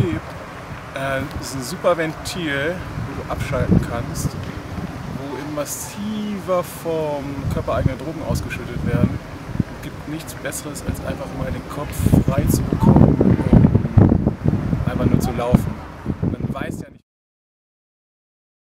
gibt. Das ist ein super Ventil, wo du abschalten kannst, wo in massiver Form körpereigene Drogen ausgeschüttet werden. Es gibt nichts Besseres, als einfach mal den Kopf frei zu bekommen, um einfach nur zu laufen.